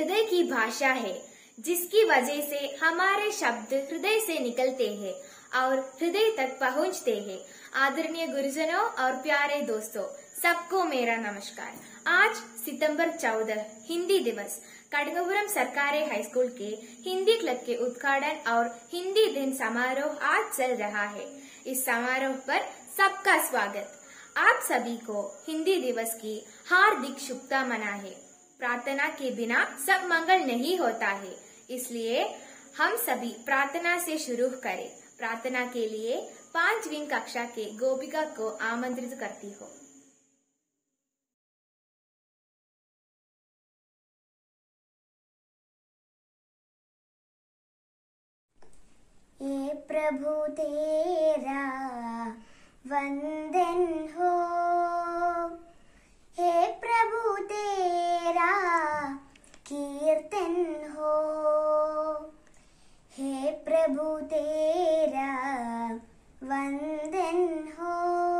हृदय की भाषा है, जिसकी वजह से हमारे शब्द हृदय से निकलते हैं और हृदय तक पहुंचते हैं। आदरणीय गुरुजनों और प्यारे दोस्तों, सबको मेरा नमस्कार। आज सितंबर 14 हिंदी दिवस कड़ंगपुरम सरकारी हाईस्कूल के हिंदी क्लब के उद्घाटन और हिंदी दिन समारोह आज चल रहा है। इस समारोह पर सबका स्वागत। आप सभी को हिंदी दिवस की हार्दिक शुभकामनाएं है। प्रार्थना के बिना सब मंगल नहीं होता है, इसलिए हम सभी प्रार्थना से शुरू करें। प्रार्थना के लिए 5वीं कक्षा के गोपिका को आमंत्रित करती हूँ। हे प्रभु तेरा वंदन हो, हे प्रभु तेरा कीर्तन हो, हे प्रभु तेरा वंदन हो,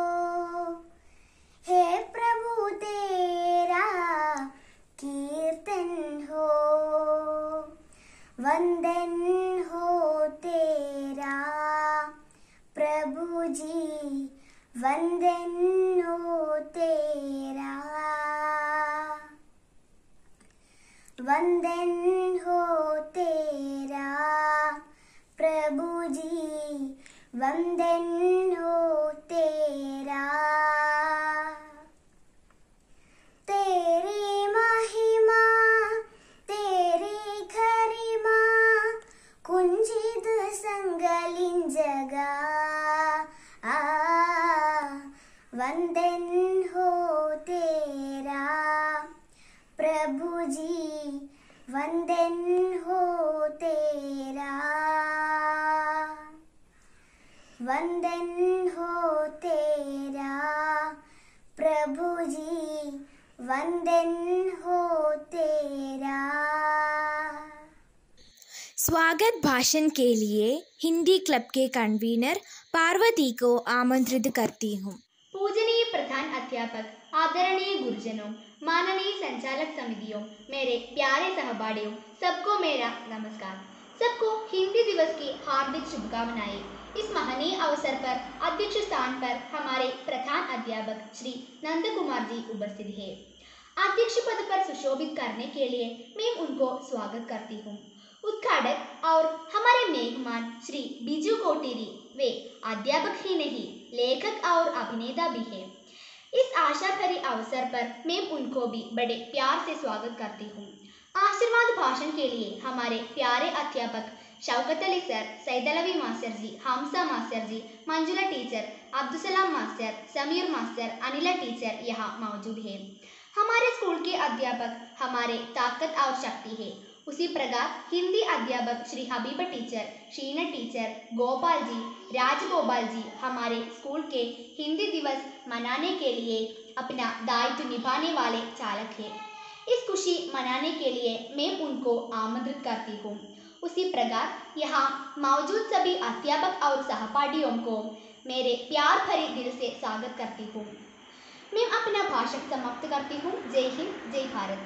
हे प्रभु तेरा कीर्तन हो, वंदन हो तेरा प्रभु जी, वंदन हो तेरा, वंदन हो तेरा प्रभु जी, वंदन हो तेरा। तेरी महिमा तेरी गरिमा कुंजित संगलिंजगा, वंदन हो तेरा प्रभु जी, वंदन हो तेरा, वंदन हो तेरा प्रभु जी, वंदन हो तेरा। स्वागत भाषण के लिए हिंदी क्लब के कन्वीनर पार्वती को आमंत्रित करती हूँ। पूजनीय प्रधान अध्यापक, आदरणीय गुरुजनों, माननीय संचालक समितियों, मेरे प्यारे सहपाठियों, सबको मेरा नमस्कार। सबको हिंदी दिवस की हार्दिक शुभकामनाएं। इस महनीय अवसर पर अध्यक्ष स्थान पर हमारे प्रधान अध्यापक श्री नंद कुमार जी उपस्थित है। अध्यक्ष पद पर सुशोभित करने के लिए मैं उनको स्वागत करती हूँ। उद्घाटक और हमारे मेहमान श्री बिजू कोटीरी, वे अध्यापक ही नहीं, लेखक और अभिनेता भी हैं। इस आशा भरे अवसर पर मैं उनको भी बड़े प्यार से स्वागत करती हूँ। आशीर्वाद भाषण के लिए हमारे प्यारे अध्यापक Shaukat Ali sir, Saidalavi master ji, Hamsa master ji, Manjula teacher, Abdussalam master, Sameer master, Anila teacher यहाँ मौजूद है। हमारे स्कूल के अध्यापक हमारे ताकत और शक्ति है। उसी प्रकार हिंदी अध्यापक श्री हबीबा टीचर, शीना टीचर, गोपाल जी, राजगोपाल जी हमारे स्कूल के हिंदी दिवस मनाने के लिए अपना दायित्व निभाने वाले चालक हैं। इस खुशी मनाने के लिए मैं उनको आमंत्रित करती हूँ। उसी प्रकार यहाँ मौजूद सभी अध्यापक और सहपाठियों को मेरे प्यार भरे दिल से स्वागत करती हूँ। मैं अपना भाषण समाप्त करती हूँ। जय हिंद, जय भारत।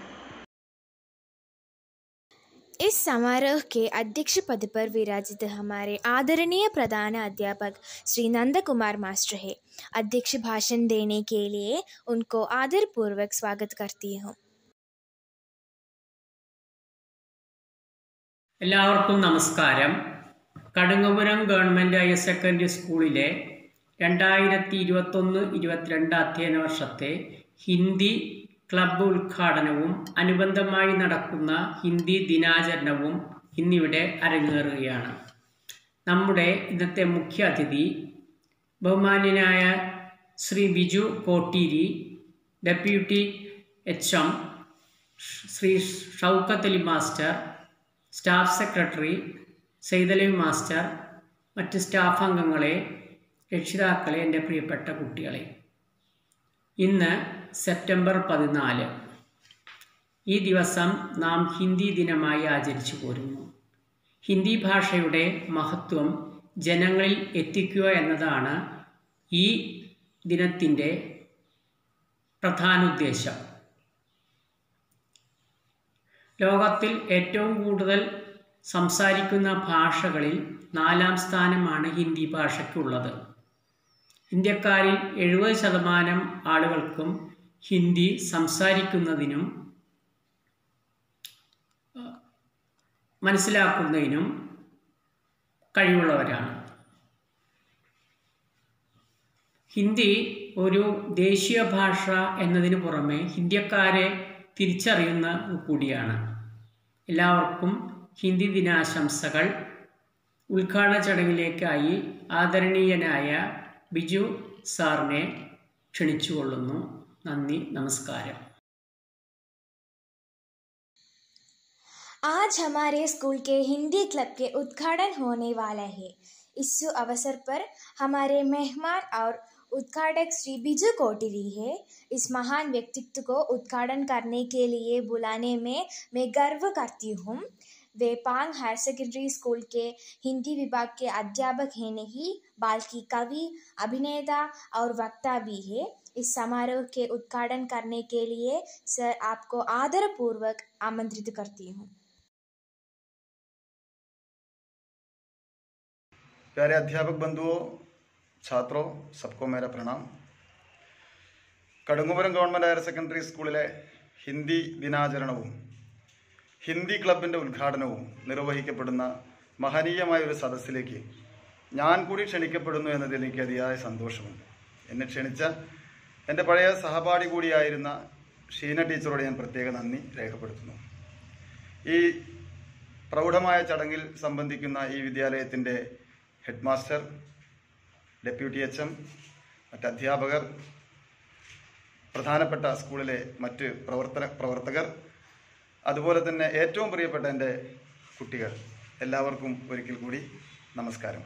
इस समारोह के अध्यक्ष पद पर विराजित हमारे आदरणीय प्रधान अध्यापक श्री नंद कुमार मास्टर है। अध्यक्ष भाषण देने के लिए उनको आदरपूर्वक स्वागत करती हूँ। എല്ലാവർക്കും നമസ്കാരം. കടുങ്ങപുരം ഗവൺമെൻറ് ഹയർ സെക്കൻഡറി സ്കൂളിലെ 2021-22 അധ്യയന വർഷത്തെ ഹിന്ദി ക്ലബ്ബ് ഉദ്ഘാടനവും അനുബന്ധമായി നടക്കുന്ന ഹിന്ദി ദിനാചരണവും ഇന്നിവിടെ അരങ്ങേറുകയാണ്. നമ്മുടെ ഇന്നത്തെ മുഖ്യ അതിഥി ബഹുമാന്യനായ Shri Biju Kotteeri, deputy HM Shri Shaukat Ali master, staff secretary Saidalavi master, മറ്റ് സ്റ്റാഫ് അംഗങ്ങളെ, രക്ഷിതാക്കളെ, എൻ്റെ പ്രിയപ്പെട്ട കുട്ടികളെ, ഇന്ന് സെപ്റ്റംബർ 14 ഈ ദിവസം നാം ഹിന്ദി ദിനമായി ആചരിച്ചു പോരുന്നു. ഹിന്ദി ഭാഷയുടെ മഹത്വം ജനങ്ങളിൽ എത്തിക്കുക എന്നതാണ് ഈ ദിനത്തിൻ്റെ പ്രധാന ഉദ്ദേശം. ലോകത്തിൽ ഏറ്റവും കൂടുതൽ സംസാരിക്കുന്ന ഭാഷകളിൽ 4ാം സ്ഥാനമാണ് ഹിന്ദി ഭാഷയ്ക്കുള്ളത്. ഇന്ത്യക്കാരിൽ 70% ആളുകൾക്കും ഹിന്ദി സംസാരിക്കുന്നതിനും മനസ്സിലാക്കുന്നതിനും കഴിവുള്ളവരാണ്. ഹിന്ദി ഒരു ദേശീയ ഭാഷ എന്നതിന് പുറമെ ഇന്ത്യക്കാരെ തിരിച്ചറിയുന്ന കൂടിയാണ്. എല്ലാവർക്കും ഹിന്ദി ദിനാശംസകൾ. ഉദ്ഘാടന ചടങ്ങിലേക്കായി ആദരണീയനായ ബിജു സാറിനെ ക്ഷണിച്ചുകൊള്ളുന്നു. നന്ദി, നമസ്കാരം. आज हमारे स्कूल के हिंदी क्लब के उद्घाटन होने वाला है। इस अवसर पर हमारे मेहमान और उद्घाटक श्री बिजू कोटिरी है। इस महान व्यक्तित्व को उद्घाटन करने के लिए बुलाने में मैं गर्व करती हूँ। वे पांग हायर सेकेंडरी स्कूल के हिंदी विभाग के अध्यापक हैं नहीं, बल्कि कवि, अभिनेता और वक्ता भी है। इस समारोह के उद्घाटन करने के लिए सर आपको आदरपूर्वक आमंत्रित करती हूँ। प्यारे अध्यापक बंधुओं, छात्रों, सबको मेरा प्रणाम. കടുങ്ങുമരം ഗവൺമെൻറ് ഹയർ സെക്കൻഡറി സ്കൂളിലെ ഹിന്ദി ദിനാചരണവും ഹിന്ദി ക്ലബിൻ്റെ ഉദ്ഘാടനവും നിർവഹിക്കപ്പെടുന്ന മഹനീയമായ ഒരു സദസ്സിലേക്ക് ഞാൻ കൂടി ക്ഷണിക്കപ്പെടുന്നു എന്നതിൽ എനിക്ക് അതിയായ സന്തോഷമുണ്ട്. എന്നെ ക്ഷണിച്ച എൻ്റെ പഴയ സഹപാഠി കൂടിയായിരുന്ന ഷീന ടീച്ചറോട് ഞാൻ പ്രത്യേക നന്ദി രേഖപ്പെടുത്തുന്നു. ഈ പ്രൗഢമായ ചടങ്ങിൽ സംബന്ധിക്കുന്ന ഈ വിദ്യാലയത്തിൻ്റെ ഹെഡ് മാസ്റ്റർ, ഡെപ്യൂട്ടി HM, മറ്റ് അധ്യാപകർ, പ്രധാനപ്പെട്ട സ്കൂളിലെ മറ്റ് പ്രവർത്തകർ, അതുപോലെ തന്നെ ഏറ്റവും പ്രിയപ്പെട്ട എൻ്റെ കുട്ടികൾ, എല്ലാവർക്കും ഒരിക്കൽ കൂടി നമസ്കാരം.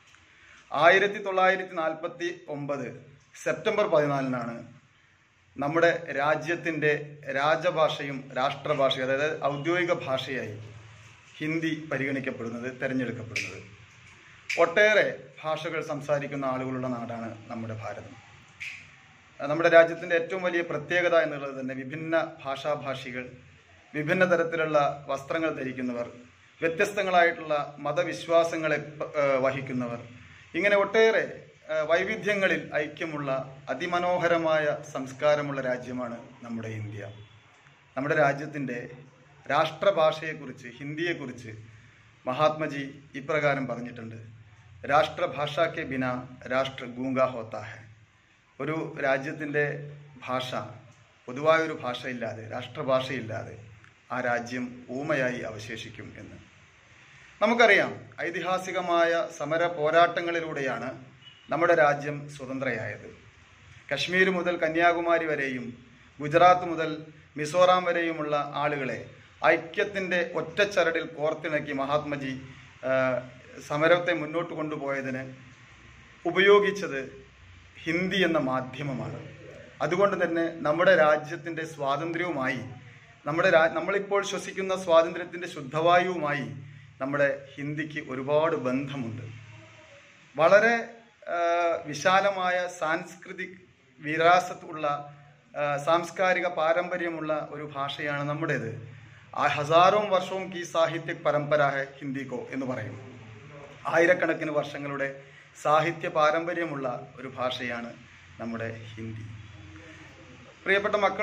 1949 സെപ്റ്റംബർ 14 നമ്മുടെ രാജ്യത്തിൻ്റെ രാജഭാഷയും രാഷ്ട്രഭാഷയും, അതായത് ഔദ്യോഗിക ഭാഷയായി ഹിന്ദി തിരഞ്ഞെടുക്കപ്പെടുന്നത്. ഒട്ടേറെ ഭാഷകൾ സംസാരിക്കുന്ന ആളുകളുള്ള നാടാണ് നമ്മുടെ ഭാരതം. നമ്മുടെ രാജ്യത്തിൻ്റെ ഏറ്റവും വലിയ പ്രത്യേകത എന്നുള്ളത് തന്നെ വിഭിന്ന ഭാഷാഭാഷികൾ, വിഭിന്ന തരത്തിലുള്ള വസ്ത്രങ്ങൾ ധരിക്കുന്നവർ, വ്യത്യസ്തങ്ങളായിട്ടുള്ള മതവിശ്വാസങ്ങളെ വഹിക്കുന്നവർ, ഇങ്ങനെ ഒട്ടേറെ വൈവിധ്യങ്ങളിൽ ഐക്യമുള്ള അതിമനോഹരമായ സംസ്കാരമുള്ള രാജ്യമാണ് നമ്മുടെ ഇന്ത്യ. നമ്മുടെ രാജ്യത്തിൻ്റെ രാഷ്ട്രഭാഷയെക്കുറിച്ച്, ഹിന്ദിയെക്കുറിച്ച് മഹാത്മജി ഇപ്രകാരം പറഞ്ഞിട്ടുണ്ട്: രാഷ്ട്രഭാഷ കെ ബിന രാഷ്ട്ര ഗൂംഗാ ഹോത്താ ഹെ. ഒരു രാജ്യത്തിൻ്റെ ഭാഷ, പൊതുവായൊരു ഭാഷയില്ലാതെ, രാഷ്ട്രഭാഷയില്ലാതെ ആ രാജ്യം ഊമയായി അവശേഷിക്കും എന്ന് നമുക്കറിയാം. ഐതിഹാസികമായ സമര പോരാട്ടങ്ങളിലൂടെയാണ് നമ്മുടെ രാജ്യം സ്വതന്ത്രയായത്. കശ്മീർ മുതൽ കന്യാകുമാരി വരെയും ഗുജറാത്ത് മുതൽ മിസോറാം വരെയുമുള്ള ആളുകളെ ഐക്യത്തിൻ്റെ ഒറ്റച്ചരടിൽ കോർത്തിണക്കി മഹാത്മജി സമരത്തെ മുന്നോട്ട് കൊണ്ടുപോയതിന് ഉപയോഗിച്ചത് ഹിന്ദി എന്ന മാധ്യമമാണ്. അതുകൊണ്ട് തന്നെ നമ്മുടെ രാജ്യത്തിൻ്റെ സ്വാതന്ത്ര്യവുമായി, നമ്മളിപ്പോൾ ശ്വസിക്കുന്ന സ്വാതന്ത്ര്യത്തിൻ്റെ ശുദ്ധവായുവുമായി നമ്മുടെ ഹിന്ദിക്ക് ഒരുപാട് ബന്ധമുണ്ട്. വളരെ വിശാലമായ സാംസ്കൃതിക് വിരാസത്ത് ഉള്ള, സാംസ്കാരിക പാരമ്പര്യമുള്ള ഒരു ഭാഷയാണ് നമ്മുടേത്. ഹസാരോം വർഷവും കി സാഹിത്യക് പരമ്പര ഹെ ഹിന്ദി കോ എന്ന് പറയും. ആയിരക്കണക്കിന് വർഷങ്ങളുടെ സാഹിത്യ പാരമ്പര്യമുള്ള ഒരു ഭാഷയാണ് നമ്മുടെ ഹിന്ദി. പ്രിയപ്പെട്ട മക്കൾ,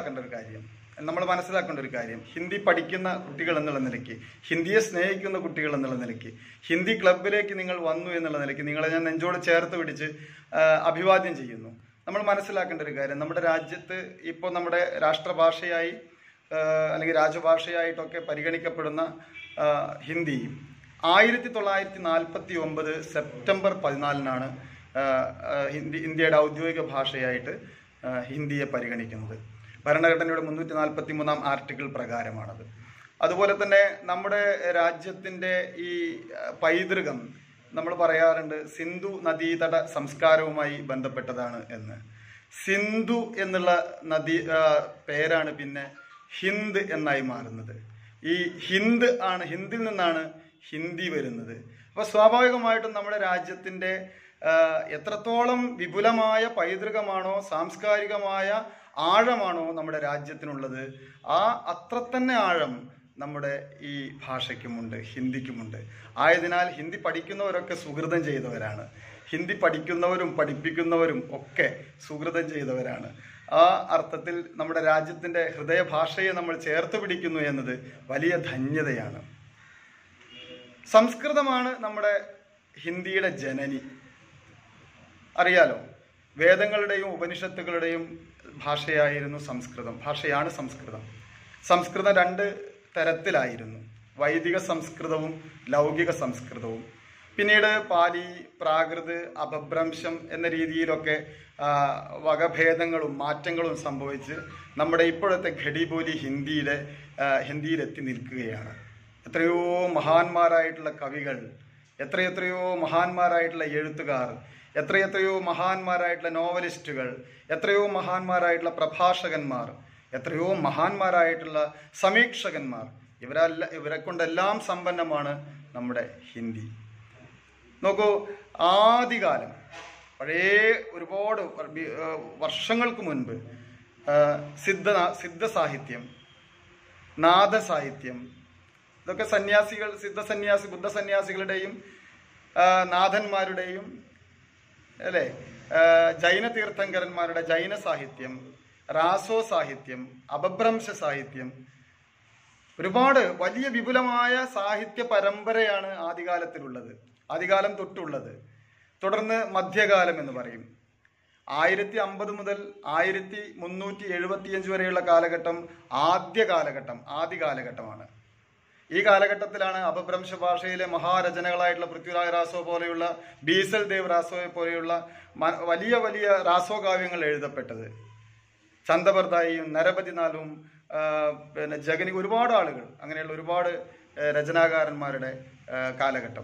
നമ്മൾ മനസ്സിലാക്കേണ്ട ഒരു കാര്യം, ഹിന്ദി പഠിക്കുന്ന കുട്ടികൾ എന്നുള്ള നിലയ്ക്ക്, ഹിന്ദിയെ സ്നേഹിക്കുന്ന കുട്ടികൾ എന്നുള്ള നിലയ്ക്ക്, ഹിന്ദി ക്ലബിലേക്ക് നിങ്ങൾ വന്നു എന്നുള്ള നിലയ്ക്ക് നിങ്ങളെ ഞാൻ നെഞ്ചോട് ചേർത്ത് പിടിച്ച് അഭിവാദ്യം ചെയ്യുന്നു. നമ്മൾ മനസ്സിലാക്കേണ്ട ഒരു കാര്യം, നമ്മുടെ രാജ്യത്ത് ഇപ്പോൾ നമ്മുടെ രാഷ്ട്രഭാഷയായി അല്ലെങ്കിൽ രാജഭാഷയായിട്ടൊക്കെ പരിഗണിക്കപ്പെടുന്ന ഹിന്ദി 1949 സെപ്റ്റംബർ 14 ഇന്ത്യയുടെ ഔദ്യോഗിക ഭാഷയായിട്ട് ഹിന്ദിയെ പരിഗണിക്കുന്നത്. ഭരണഘടനയുടെ 343 ആർട്ടിക്കിൾ പ്രകാരമാണത്. അതുപോലെ തന്നെ നമ്മുടെ രാജ്യത്തിൻ്റെ ഈ പൈതൃകം നമ്മൾ പറയാറുണ്ട് സിന്ധു നദീതട സംസ്കാരവുമായി ബന്ധപ്പെട്ടതാണ് എന്ന്. സിന്ധു എന്നുള്ള പേരാണ് പിന്നെ ഹിന്ദ് എന്നായി മാറുന്നത്. ഈ ഹിന്ദിൽ നിന്നാണ് ഹിന്ദി വരുന്നത്. അപ്പോൾ സ്വാഭാവികമായിട്ടും നമ്മുടെ രാജ്യത്തിൻ്റെ എത്രത്തോളം വിപുലമായ പൈതൃകമാണോ, സാംസ്കാരികമായ ആഴമാണോ നമ്മുടെ രാജ്യത്തിനുള്ളത്, അത്ര തന്നെ ആഴം നമ്മുടെ ഈ ഭാഷയ്ക്കുമുണ്ട്, ഹിന്ദിക്കുമുണ്ട്. ആയതിനാൽ ഹിന്ദി പഠിക്കുന്നവരൊക്കെ സുഹൃതം ചെയ്തവരാണ്. ഹിന്ദി പഠിക്കുന്നവരും പഠിപ്പിക്കുന്നവരും ഒക്കെ സുഹൃതം ചെയ്തവരാണ്. ആ അർത്ഥത്തിൽ നമ്മുടെ രാജ്യത്തിൻ്റെ ഹൃദയഭാഷയെ നമ്മൾ ചേർത്ത് പിടിക്കുന്നു എന്നത് വലിയ ധന്യതയാണ്. സംസ്കൃതമാണ് നമ്മുടെ ഹിന്ദിയുടെ ജനനി. അറിയാലോ, വേദങ്ങളുടെയും ഉപനിഷത്തുകളുടെയും ഭാഷയായിരുന്നു സംസ്കൃതം, ഭാഷയാണ് സംസ്കൃതം. സംസ്കൃതം 2 തരത്തിലായിരുന്നു, വൈദിക സംസ്കൃതവും ലൗകിക സംസ്കൃതവും. പിന്നീട് പാലി, പ്രാകൃത്, അപഭ്രംശം എന്ന രീതിയിലൊക്കെ വകഭേദങ്ങളും മാറ്റങ്ങളും സംഭവിച്ച് നമ്മുടെ ഇപ്പോഴത്തെ ഘടിബോലി ഹിന്ദിയിലെത്തി നിൽക്കുകയാണ്. എത്രയോ മഹാന്മാരായിട്ടുള്ള കവികൾ, എത്രയെത്രയോ മഹാന്മാരായിട്ടുള്ള എഴുത്തുകാർ, എത്രയെത്രയോ മഹാന്മാരായിട്ടുള്ള നോവലിസ്റ്റുകൾ, എത്രയോ മഹാന്മാരായിട്ടുള്ള പ്രഭാഷകന്മാർ, എത്രയോ മഹാന്മാരായിട്ടുള്ള സമീക്ഷകന്മാർ, ഇവരെ കൊണ്ടെല്ലാം സമ്പന്നമാണ് നമ്മുടെ ഹിന്ദി. നോക്കൂ, ആദികാലം പഴയ ഒരുപാട് വർഷങ്ങൾക്ക് മുൻപ് സിദ്ധസാഹിത്യം, നാദസാഹിത്യം, ഇതൊക്കെ ബുദ്ധസന്യാസികളുടെയും നാഥന്മാരുടെയും അല്ലേ, ജൈന തീർത്ഥങ്കരന്മാരുടെ ജൈന സാഹിത്യം, രാസോ സാഹിത്യം, അപഭ്രംശ സാഹിത്യം, ഒരുപാട് വലിയ വിപുലമായ സാഹിത്യ പരമ്പരയാണ് ആദികാലത്തിലുള്ളത്, ആദികാലം തൊട്ടുള്ളത്. തുടർന്ന് മധ്യകാലം എന്ന് പറയും. 1050 മുതൽ 1375 വരെയുള്ള കാലഘട്ടം ആദ്യ കാലഘട്ടമാണ്. ഈ കാലഘട്ടത്തിലാണ് അപഭ്രംശ ഭാഷയിലെ മഹാരചനകളായിട്ടുള്ള പൃഥ്വിരാജ് രാസോ പോലെയുള്ള, ബീസൽ ദേവ് രാസോയെ പോലെയുള്ള വലിയ വലിയ രാസോകാവ്യങ്ങൾ എഴുതപ്പെട്ടത്. ചന്ദബർദായിയും നരപതിനാലും പിന്നെ ജഗനി, ഒരുപാട് ആളുകൾ, അങ്ങനെയുള്ള ഒരുപാട് രചനാകാരന്മാരുടെ കാലഘട്ടം.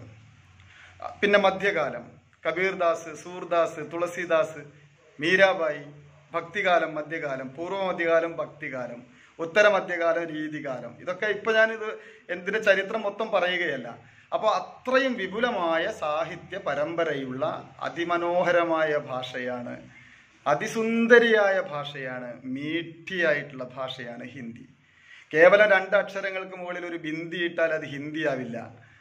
പിന്നെ മധ്യകാലം, കബീർദാസ്, സൂർദാസ്, തുളസിദാസ്, മീരാബായി. ഭക്തികാലം, മധ്യകാലം, പൂർവ്വമധ്യകാലം, ഭക്തികാലം, ഉത്തരമധ്യകാലം, രീതികാലം. ഇതൊക്കെ ഇപ്പൊ ഞാനിത് എന്തിന്റെ ചരിത്രം മൊത്തം പറയുകയല്ല. അപ്പോൾ അത്രയും വിപുലമായ സാഹിത്യ പരമ്പരയുള്ള അതിമനോഹരമായ ഭാഷയാണ്, അതിസുന്ദരിയായ ഭാഷയാണ്, മീഠിയായിട്ടുള്ള ഭാഷയാണ് ഹിന്ദി. കേവലം 2 അക്ഷരങ്ങൾക്ക് മുകളിൽ ഒരു ബിന്ദി ഇട്ടാൽ അത് ഹിന്ദി ആവില്ല.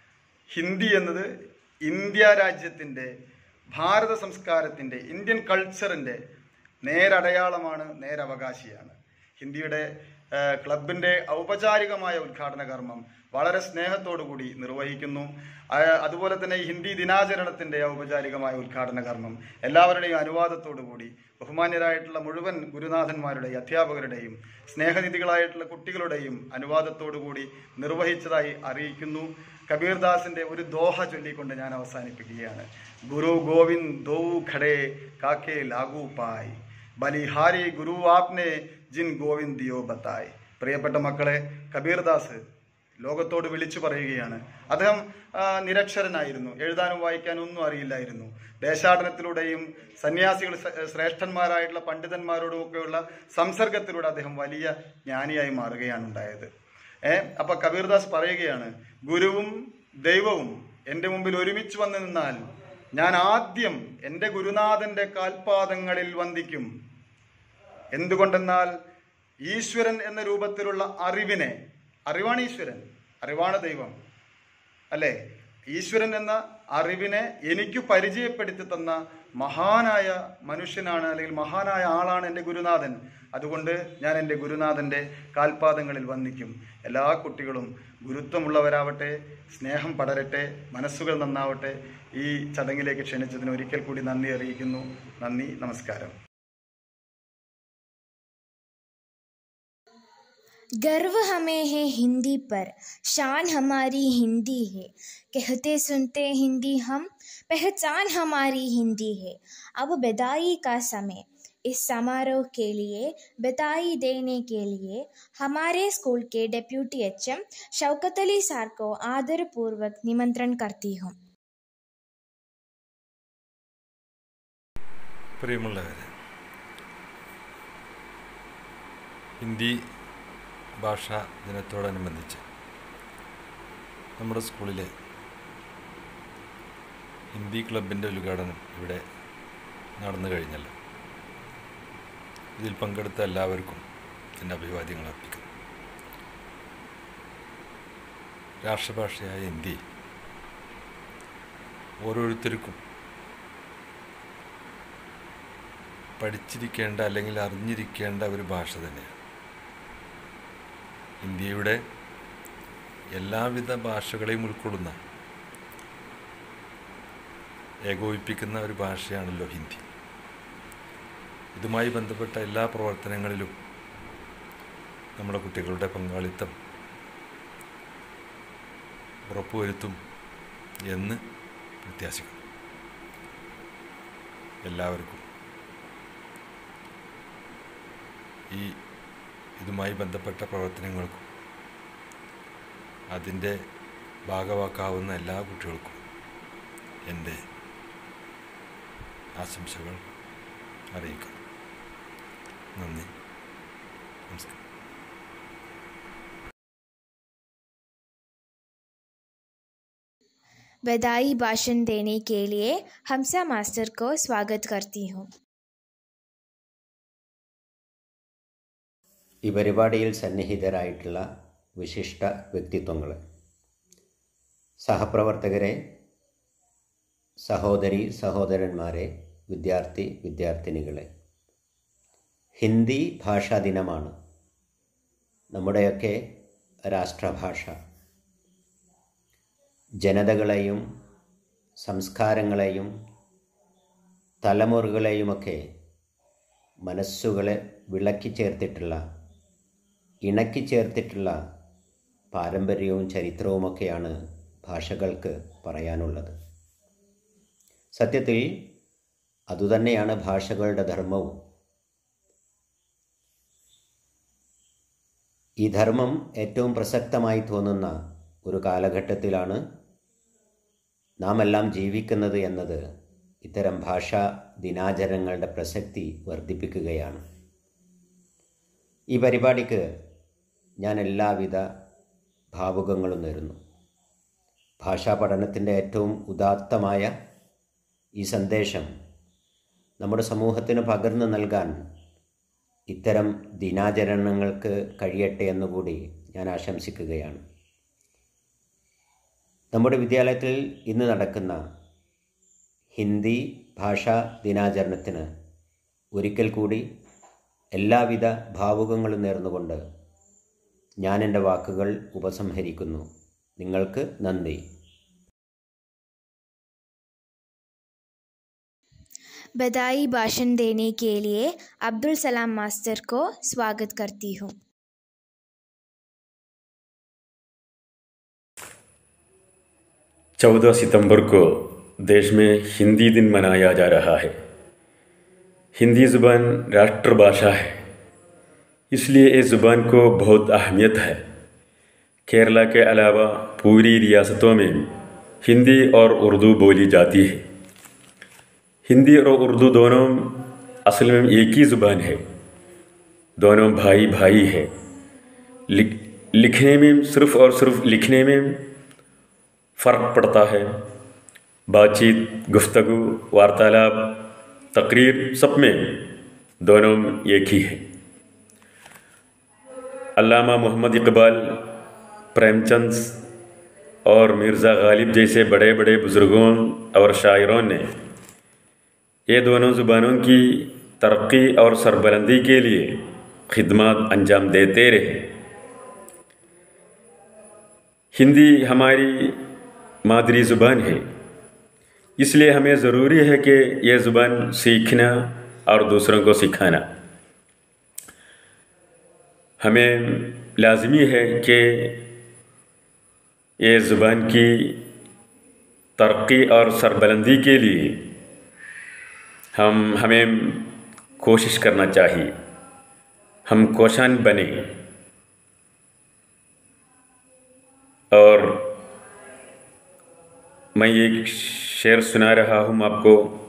ഹിന്ദി എന്നത് ഇന്ത്യ രാജ്യത്തിൻ്റെ, ഭാരത സംസ്കാരത്തിൻ്റെ, ഇന്ത്യൻ കൾച്ചറിൻ്റെ നേരടയാളമാണ്, നേരവകാശിയാണ്. ഹിന്ദിയുടെ ക്ലബിൻ്റെ ഔപചാരികമായ ഉദ്ഘാടന കർമ്മം വളരെ സ്നേഹത്തോടുകൂടി നിർവഹിക്കുന്നു. അതുപോലെ തന്നെ ഹിന്ദി ദിനാചരണത്തിൻ്റെ ഔപചാരികമായ ഉദ്ഘാടന കർമ്മം എല്ലാവരുടെയും അനുവാദത്തോടുകൂടി ബഹുമാന്യരായിട്ടുള്ള മുഴുവൻ ഗുരുനാഥന്മാരുടെയും അധ്യാപകരുടെയും സ്നേഹനിധികളായിട്ടുള്ള കുട്ടികളുടെയും അനുവാദത്തോടുകൂടി നിർവഹിച്ചതായി അറിയിക്കുന്നു. കബീർദാസിന്റെ ഒരു ദോഹ ചൊല്ലിക്കൊണ്ട് ഞാൻ അവസാനിപ്പിക്കുകയാണ്. ഗുരു ഗോവിന്ദ് ദോ ഖടേ കാക്കെ ലാഗു പായ്, ബലിഹാരി ഗുരു ആപ്നെ ജിൻ ഗോവിന്ദ് ദിയോ ബത്തായ്. പ്രിയപ്പെട്ട മക്കളെ, കബീർദാസ് ലോകത്തോട് വിളിച്ചു പറയുകയാണ്. അദ്ദേഹം നിരക്ഷരനായിരുന്നു, എഴുതാനും വായിക്കാനും ഒന്നും അറിയില്ലായിരുന്നു. ദേശാടനത്തിലൂടെയും സന്യാസികൾ, ശ്രേഷ്ഠന്മാരായിട്ടുള്ള പണ്ഡിതന്മാരോടുമൊക്കെയുള്ള സംസർഗത്തിലൂടെ അദ്ദേഹം വലിയ ജ്ഞാനിയായി മാറുകയാണ് ഉണ്ടായത്. അപ്പൊ കബീർദാസ് പറയുകയാണ്, ഗുരുവും ദൈവവും എൻ്റെ മുമ്പിൽ ഒരുമിച്ച് വന്നു നിന്നാൽ ഞാൻ ആദ്യം എൻ്റെ ഗുരുനാഥന്റെ കാൽപാദങ്ങളിൽ വന്ദിക്കും. എന്തുകൊണ്ടെന്നാൽ ഈശ്വരൻ എന്ന രൂപത്തിലുള്ള അറിവിനെ, അറിവാണ് ഈശ്വരൻ, അറിവാണ് ദൈവം അല്ലേ, ഈശ്വരൻ എന്ന അറിവിനെ എനിക്ക് പരിചയപ്പെടുത്തി തന്ന മഹാനായ മനുഷ്യനാണ്, അല്ലെങ്കിൽ മഹാനായ ആളാണ് എൻ്റെ ഗുരുനാഥൻ. അതുകൊണ്ട് ഞാൻ എൻ്റെ ഗുരുനാഥൻ്റെ കാൽപാദങ്ങളിൽ വന്ദിക്കും. എല്ലാ കുട്ടികളും ഗുരുത്വമുള്ളവരാവട്ടെ, സ്നേഹം പടരട്ടെ, മനസ്സുകൾ നന്നാവട്ടെ. ഈ ചടങ്ങിലേക്ക് ക്ഷണിച്ചതിന് ഒരിക്കൽ കൂടി നന്ദി അറിയിക്കുന്നു. നന്ദി, നമസ്കാരം. गर्व हमें है हिंदी पर, शान हमारी हिंदी है, कहते सुनते हिंदी हम, पहचान हमारी हिंदी है. अब बधाई का समय. इस समारोह के लिए बधाई देने के लिए हमारे स्कूल के deputy HM Shaukat Ali sir को आदरपूर्वक निमंत्रण करती हूँ. പ്രിയമുള്ളവരെ, ഹിന്ദി ഭാഷാ ദിനത്തോടനുബന്ധിച്ച് നമ്മുടെ സ്കൂളിലെ ഹിന്ദി ക്ലബിൻ്റെ ഉദ്ഘാടനം ഇവിടെ നടന്നു കഴിഞ്ഞല്ലോ. ഇതിൽ പങ്കെടുത്ത എല്ലാവർക്കും എൻ്റെ അഭിവാദ്യങ്ങൾ അർപ്പിക്കുന്നു. രാഷ്ട്രഭാഷയായ ഹിന്ദി ഓരോരുത്തർക്കും പഠിച്ചിരിക്കേണ്ട അല്ലെങ്കിൽ അറിഞ്ഞിരിക്കേണ്ട ഒരു ഭാഷ തന്നെയാണ്. ഇന്ത്യയുടെ എല്ലാവിധ ഭാഷകളെയും ഉൾക്കൊള്ളുന്ന ഏകോപിപ്പിക്കുന്ന ഒരു ഭാഷയാണല്ലോ ഹിന്ദി. ഇതുമായി ബന്ധപ്പെട്ട എല്ലാ പ്രവർത്തനങ്ങളിലും നമ്മുടെ കുട്ടികളുടെ പങ്കാളിത്തം ഉറപ്പുവരുത്തും എന്ന് പ്രത്യാശിക്കുന്നു. എല്ലാവർക്കും ഇതുമായി ബന്ധപ്പെട്ട പ്രവർത്തനങ്ങൾക്കും അതിൻ്റെ ഭാഗവാക്കാവുന്ന എല്ലാ കുട്ടികൾക്കും എൻ്റെ ആശംസകൾ അറിയിക്കുന്നു. നന്ദി, നമസ്കാരം. बधाई भाषण देने के लिए हमसा मास्टर को स्वागत करती हूँ. ഈ പരിപാടിയിൽ സന്നിഹിതരായിട്ടുള്ള വിശിഷ്ട വ്യക്തിത്വങ്ങൾ, സഹപ്രവർത്തകരെ, സഹോദരി സഹോദരന്മാരെ, വിദ്യാർത്ഥി വിദ്യാർത്ഥിനികളെ, ഹിന്ദി ഭാഷാ ദിനമാണ്. നമ്മുടെയൊക്കെ രാഷ്ട്രഭാഷ. ജനതകളെയും സംസ്കാരങ്ങളെയും തലമുറകളെയുമൊക്കെ മനസ്സുകളെ വിളക്കി ചേർത്തിട്ടുള്ള, ഇണക്കി ചേർത്തിട്ടുള്ള പാരമ്പര്യവും ചരിത്രവുമൊക്കെയാണ് ഭാഷകൾക്ക് പറയാനുള്ളത്. സത്യത്തിൽ അതുതന്നെയാണ് ഭാഷകളുടെ ധർമ്മവും. ഈ ധർമ്മം ഏറ്റവും പ്രസക്തമായി തോന്നുന്ന ഒരു കാലഘട്ടത്തിലാണ് നാം എല്ലാം ജീവിക്കുന്നത് എന്നത് ഇത്തരം ഭാഷാ ദിനാചരണങ്ങളുടെ പ്രസക്തി വർദ്ധിപ്പിക്കുകയാണ്. ഈ പരിപാടിക്ക് ഞാൻ എല്ലാവിധ ഭാവുകങ്ങളും നേരുന്നു. ഭാഷാ പഠനത്തിൻ്റെ ഏറ്റവും ഉദാത്തമായ ഈ സന്ദേശം നമ്മുടെ സമൂഹത്തിന് പകർന്നു നൽകാൻ ഇത്തരം ദിനാചരണങ്ങൾക്ക് കഴിയട്ടെ എന്നുകൂടി ഞാൻ ആശംസിക്കുകയാണ്. നമ്മുടെ വിദ്യാലയത്തിൽ ഇന്ന് നടക്കുന്ന ഹിന്ദി ഭാഷാ ദിനാചരണത്തിന് ഒരിക്കൽ കൂടി എല്ലാവിധ ഭാവുകങ്ങളും നേർന്നുകൊണ്ട് ഞാൻ എൻ്റെ വാക്കുകൾ ഉപസംഹരിക്കുന്നു. നിങ്ങൾക്ക് നന്ദി. बधाई भाषण देने के लिए अब्दुल सलाम मास्टर को स्वागत करती हूँ. 14 सितंबर को देश में हिंदी दिन मनाया जा रहा है. हिंदी ज़ुबान राष्ट्रभाषा है, इसलिए इस ज़ुबान को बहुत अहमियत है. केरला के अलावा पूरी रियासतों में हिंदी और उर्दू बोली जाती है. हिंदी और उर्दू दोनों असल में एक ही ज़ुबान है. दोनों भाई भाई है. लिखने में सिर्फ़ और सिर्फ लिखने में फ़र्क पड़ता है. बातचीत, गुफ्तगू, वार्तालाप, तकरीर सब में दोनों एक ही है. अल्लामा मोहम्मद इकबाल, प्रेमचंद और मिर्ज़ा गालिब जैसे बड़े बड़े बुज़ुर्गों और शायरों ने ये दोनों ज़ुबानों की तरक्की और सरबलंदी के लिए खिदमत अंजाम देते रहे. हिंदी हमारी मादरी ज़ुबान है, इसलिए हमें ज़रूरी है कि ये ज़ुबान सीखना और दूसरों को सिखाना. हमें लाज़मी है कि ये ज़ुबान की तरक्की और सरबलंदी के लिए हमें कोशिश करना चाहिए. हम कोशान बने और मैं एक शेर सुना रहा हूँ आपको.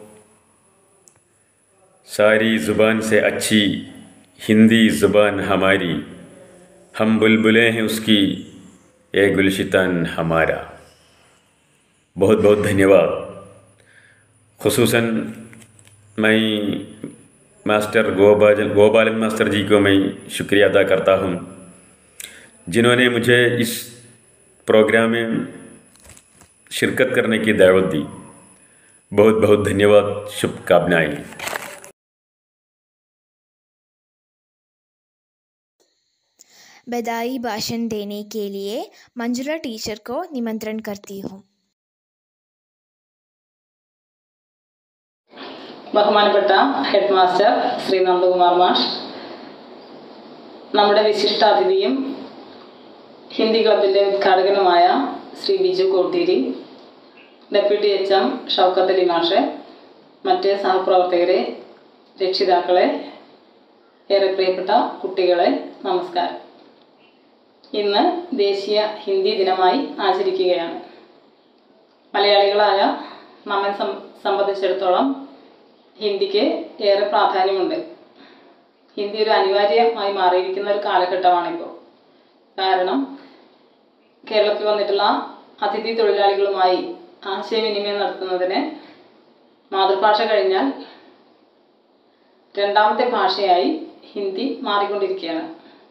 सारी ज़ुबान से अच्छी हिंदी ज़ुबान हमारी, हम बुलबुलें हैं उसकी, ये गुलशितान हमारा. बहुत बहुत धन्यवाद. खुसूसन मैं मास्टर गोपालन मास्टर जी को मैं शुक्रिया अदा करता हूँ, जिन्होंने मुझे इस प्रोग्राम में शिरकत करने की दावत दी। बहुत बहुत धन्यवाद, शुभकामनाएं। बधाई भाषण देने के लिए मंजुला टीचर को निमंत्रण करती हूँ। ബഹുമാനപ്പെട്ട ഹെഡ് മാസ്റ്റർ ശ്രീ നന്ദകുമാർ മാഷ്, നമ്മുടെ വിശിഷ്ടാതിഥിയും ഹിന്ദി ക്ലബിൻ്റെ ഉദ്ഘാടകനുമായ ശ്രീ ബിജു കോട്ടീരി, ഡെപ്യൂട്ടി HM ഷൗക്കത്ത് അലി മാഷ്, മറ്റ് സഹപ്രവർത്തകരെ, രക്ഷിതാക്കളെ, ഏറെ പ്രിയപ്പെട്ട കുട്ടികളെ, നമസ്കാരം. ഇന്ന് ദേശീയ ഹിന്ദി ദിനമായി ആചരിക്കുകയാണ്. മലയാളികളായ നമ്മെ സംബന്ധിച്ചിടത്തോളം ഹിന്ദിക്ക് ഏറെ പ്രാധാന്യമുണ്ട്. ഹിന്ദി ഒരു അനിവാര്യമായി മാറിയിരിക്കുന്ന ഒരു കാലഘട്ടമാണിപ്പോൾ. കാരണം കേരളത്തിൽ വന്നിട്ടുള്ള അതിഥി തൊഴിലാളികളുമായി ആശയവിനിമയം നടത്തുന്നതിന് മാതൃഭാഷ കഴിഞ്ഞാൽ രണ്ടാമത്തെ ഭാഷയായി ഹിന്ദി മാറിക്കൊണ്ടിരിക്കുകയാണ്.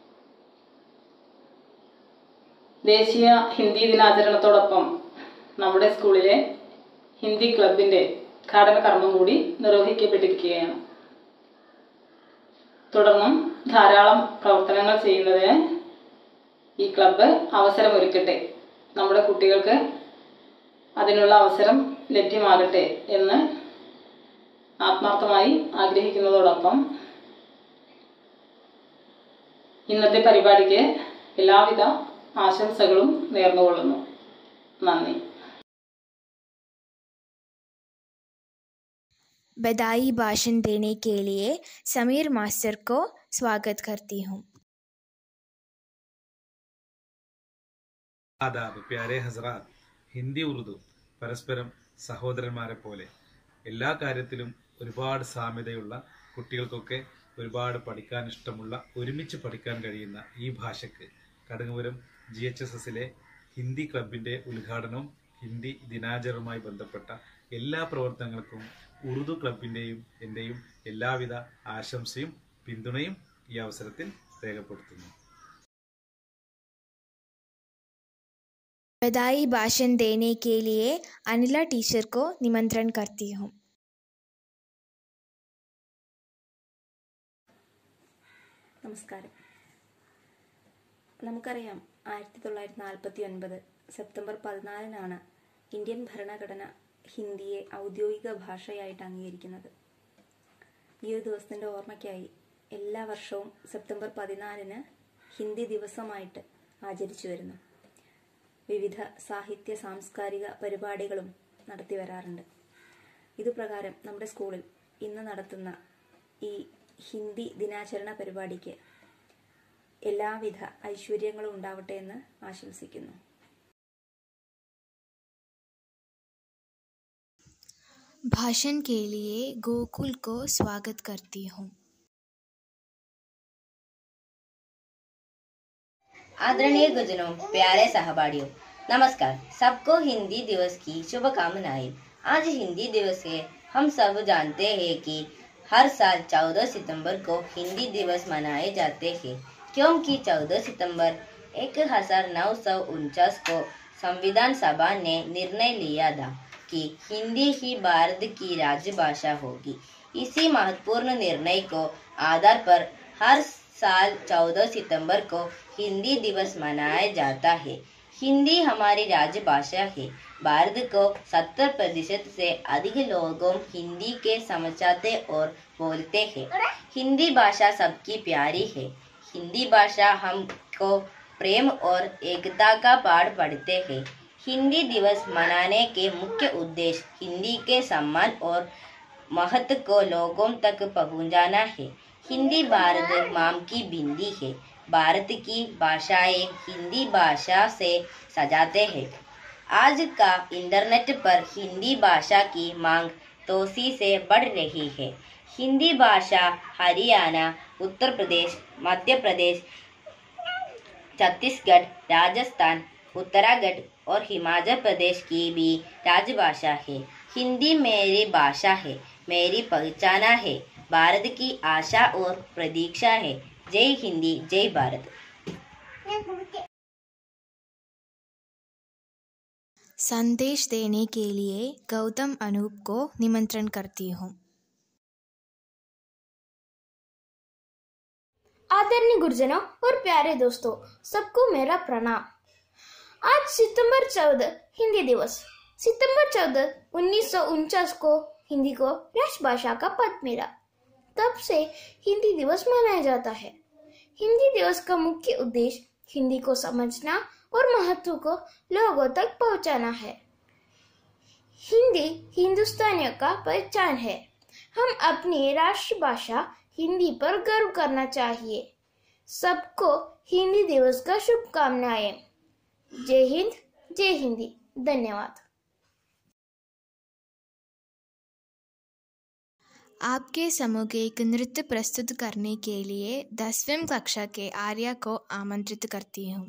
ദേശീയ ഹിന്ദി ദിനാചരണത്തോടൊപ്പം നമ്മുടെ സ്കൂളിലെ ഹിന്ദി ക്ലബിൻ്റെ ഉദ്ഘാടന കർമ്മം കൂടി നിർവഹിക്കപ്പെട്ടിരിക്കുകയാണ്. തുടർന്നും ധാരാളം പ്രവർത്തനങ്ങൾ ചെയ്യുന്നതിന് ഈ ക്ലബ്ബ് അവസരമൊരുക്കട്ടെ, നമ്മുടെ കുട്ടികൾക്ക് അതിനുള്ള അവസരം ലഭ്യമാകട്ടെ എന്ന് ആത്മാർത്ഥമായി ആഗ്രഹിക്കുന്നതോടൊപ്പം ഇന്നത്തെ പരിപാടിക്ക് എല്ലാവിധ ആശംസകളും നേർന്നുകൊള്ളുന്നു. നന്ദി. बधाई भाषण देने के लिए समीर मास्टर को स्वागत करती हूँ। ആദാബ് പ്യാരെ ഹസ്രാത്ത്. ഹിന്ദി ഉറുദു പരസ്പരം സഹോദരന്മാരെ പോലെ എല്ലാ കാര്യത്തിലും ഒരുപാട് സാമ്യതയുള്ള, കുട്ടികൾക്കൊക്കെ ഒരുപാട് പഠിക്കാൻ ഇഷ്ടമുള്ള, ഒരുമിച്ച് പഠിക്കാൻ കഴിയുന്ന ഈ ഭാഷയ്ക്ക് കടുങ്ങപുരം GHSSലെ ഹിന്ദി ക്ലബിൻ്റെ ഉദ്ഘാടനവും ഹിന്ദി ദിനാചരണവുമായി ബന്ധപ്പെട്ട എല്ലാ പ്രവർത്തനങ്ങൾക്കും ഉറുദു ക്ലബിൻ്റെയും എൻ്റെയും എല്ലാവിധ ആശംസയും പിന്തുണയും ഈ അവസരത്തിൽ രേഖപ്പെടുത്തുന്നു. बधाई भाषण देने के लिए अनिला टीचर को निमंत्रण करती हूँ। നമസ്കാരം. നമുക്കറിയാം 1949 സെപ്റ്റംബർ 14 ഇന്ത്യൻ ഭരണഘടന ഹിന്ദിയെ ഔദ്യോഗിക ഭാഷയായിട്ട് അംഗീകരിക്കുന്നത്. ഈ ഒരു ദിവസത്തിൻ്റെ ഓർമ്മയ്ക്കായി എല്ലാ വർഷവും സെപ്റ്റംബർ 14 ഹിന്ദി ദിവസമായിട്ട് ആചരിച്ചു വരുന്നു. വിവിധ സാഹിത്യ സാംസ്കാരിക പരിപാടികളും നടത്തി വരാറുണ്ട്. ഇതുപ്രകാരം നമ്മുടെ സ്കൂളിൽ ഇന്ന് നടത്തുന്ന ഈ ഹിന്ദി ദിനാചരണ പരിപാടിക്ക് എല്ലാവിധ ഐശ്വര്യങ്ങളും ഉണ്ടാവട്ടെ എന്ന് ആശംസിക്കുന്നു. भाषण के लिए गोकुल को स्वागत करती हूँ। आदरणीय गुरुजनों, प्यारे सहपाठियों, नमस्कार. सबको हिंदी दिवस की शुभकामनाएं. आज हिंदी दिवस है. हम सब जानते हैं कि हर साल 14 सितंबर को हिंदी दिवस मनाए जाते हैं, क्योंकि 14 सितंबर 1949 को संविधान सभा ने निर्णय लिया था कि हिंदी ही भारत की राजभाषा होगी. इसी महत्वपूर्ण निर्णय को आधार पर हर साल 14 सितंबर को हिंदी दिवस मनाया जाता है. हिंदी हमारी राजभाषा है. भारत को 70% से अधिक लोगों हिंदी के समझते और बोलते हैं. हिंदी भाषा सबकी प्यारी है. हिंदी भाषा हमको प्रेम और एकता का पाठ पढ़ते हैं. हिंदी दिवस मनाने के मुख्य उद्देश्य हिंदी के सम्मान और महत्व को लोगों तक पहुंचाना है. हिंदी भारत माँ की बिंदी है. भारत की भाषाएं हिंदी भाषा से सजाते हैं. आज का इंटरनेट पर हिंदी भाषा की मांग तेजी से बढ़ रही है. हिंदी भाषा हरियाणा, उत्तर प्रदेश, मध्य प्रदेश, छत्तीसगढ़, राजस्थान, उत्तराखंड और हिमाचल प्रदेश की भी राजभाषा है. हिंदी मेरी भाषा है, मेरी पहचान है. भारत की आशा और प्रतीक्षा है। जय हिंदी, जय भारत। संदेश देने के लिए गौतम अनूप को निमंत्रण करती हूँ। आदरणीय गुरुजनों और प्यारे दोस्तों, सबको मेरा प्रणाम। आज सितंबर 14 हिंदी दिवस। सितंबर 14 1949 को हिंदी को राष्ट्रभाषा का पद मिला। तब से हिंदी दिवस मनाया जाता है। हिंदी दिवस का मुख्य उद्देश्य हिंदी को समझना और महत्व को लोगों तक पहुंचाना है। हिंदी हिंदुस्तानियों का पहचान है। हम अपनी राष्ट्रभाषा हिंदी पर गर्व करना चाहिए। सबको हिंदी दिवस का शुभकामनाएं। जय हिंद, जय हिंदी। धन्यवाद। आपके सामूहिक नृत्य प्रस्तुत करने के लिए 10वीं कक्षा के आर्या को आमंत्रित करती हूँ।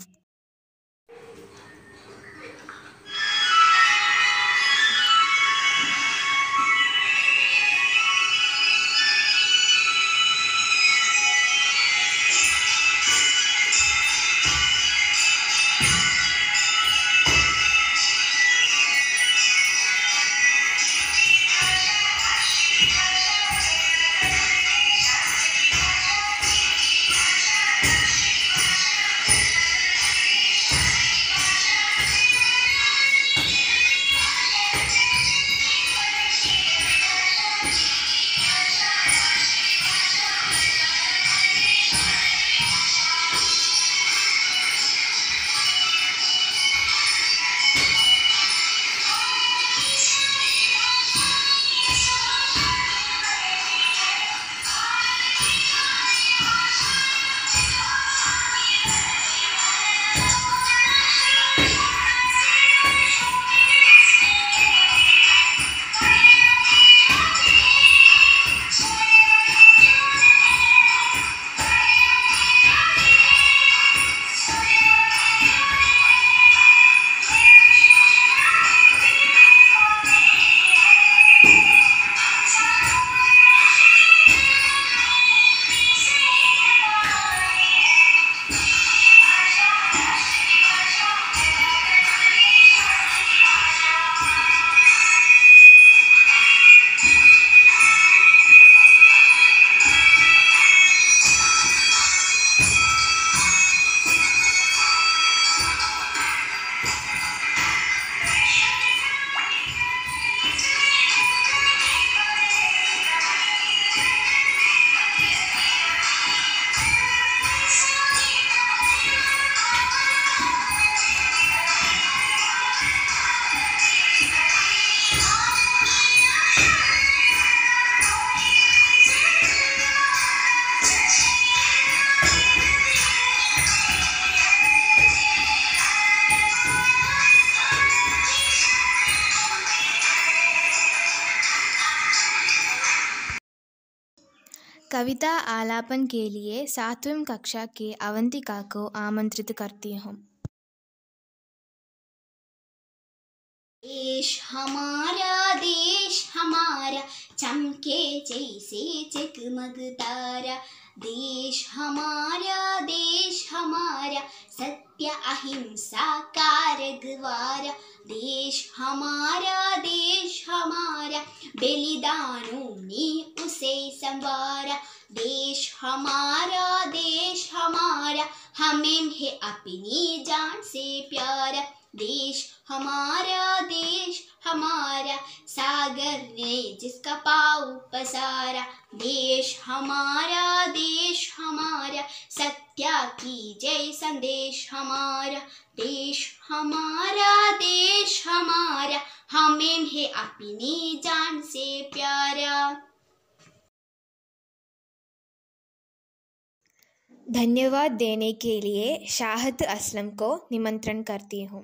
कविता आलापन के लिए 7वीं कक्षा के अवंतिका को आमंत्रित करती हूँ। देश हमारा चमके जैसे जगमग तारा। देश हमारा सत्य अहिंसा का रखवाला। देश हमारा बलिदानों ने उसे संवारा। देश हमारा हमें है अपनी जान से प्यारा। देश हमारा सागर ने जिसका पाँव पसारा। देश हमारा सत्य की जय संदेश हमारा। देश हमारा हमें है अपनी जान से प्यारा। धन्यवाद देने के लिए शाहद असलम को निमंत्रण करती हूँ।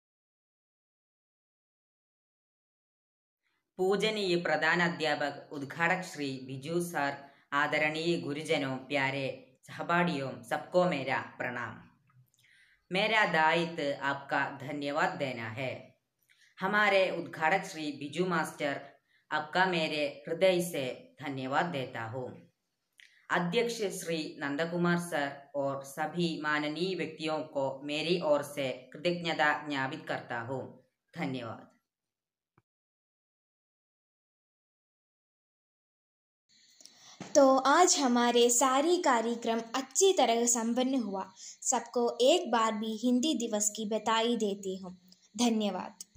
पूजनीय प्रधान अध्यापक उद्घाटक श्री बिजू सर, आदरणीय गुरुजनों, प्यारे सहपाठियों, सबको मेरा प्रणाम। मेरा दायित्व आपका धन्यवाद देना है। हमारे उद्घाटक श्री बिजू मास्टर आपका मेरे हृदय से धन्यवाद देता हूँ। अध्यक्ष श्री नंदकुमार सर और सभी माननीय व्यक्तियों को मेरी ओर से कृतज्ञता ज्ञापित करता हूँ। धन्यवाद। तो आज हमारे सारी कार्यक्रम अच्छी तरह संपन्न हुआ। सबको एक बार भी हिंदी दिवस की बधाई देती हूँ। धन्यवाद।